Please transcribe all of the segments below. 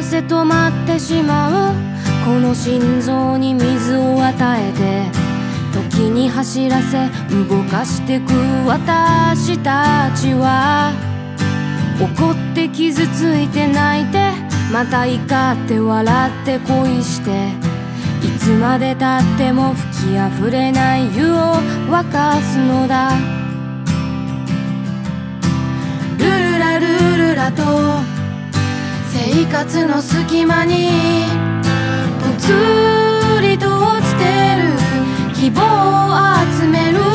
せ止まってしまうこの心臓に水を与えて時に走らせ動かしてく私たちは怒って傷ついて泣いてまた怒って笑って恋していつまでたっても吹きあふれない湯を沸かすのだルルラルルラと生活の隙間にぽつりと落ちてる希望を集める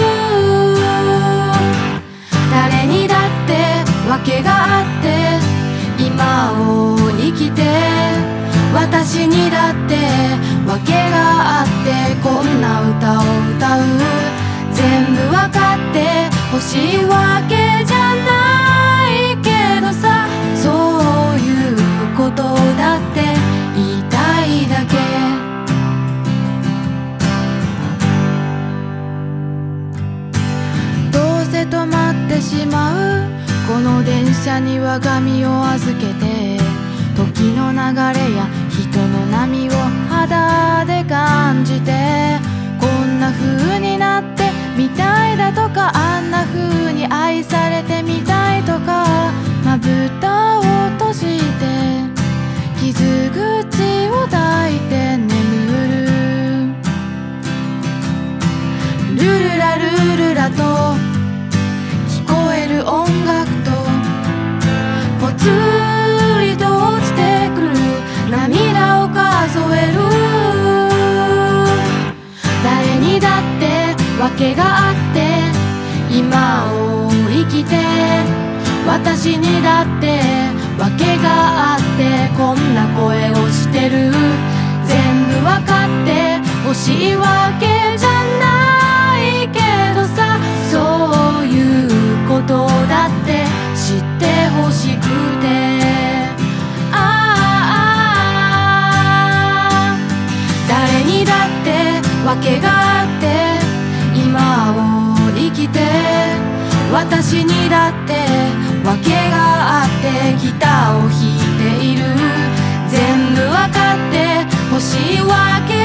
誰にだって訳があって今を生きて私にだって訳があってこんな歌を歌う全部わかって欲しいわけじゃないけどさそういうことだって言いたいだけどうせ止まってしまうこの電車に我が身を預けて時の流れや人の波を肌で感じてこんな風になってみたいだとかあんな風に愛されてみたいとかまぶたを閉じて傷口を抱いて眠るルルラルルラと聞こえる音楽とぽつりと落ちてくる涙を数える誰にだって訳があって今を生きて私にだって訳があってこんな声をしてる全部わかって欲しいわけじゃないけどさそういうことだって知ってほしくて誰にだって訳があって今を生きて私にだって訳があってギターを弾いている全部わかって欲しいわけ